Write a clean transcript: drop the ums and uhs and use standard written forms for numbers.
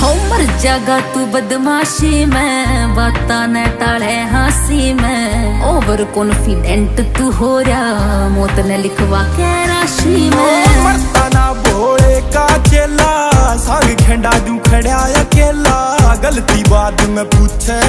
मर जागा तू बदमाशी में, बाता न टाले हंसी में। ओवर कॉन्फिडेंट तू हो रहा, मौत ने लिखवा के राशि में। मरता ना भोले का चेला, साग खेंडा दू खड़ा अकेला। गलती बाद में पूछे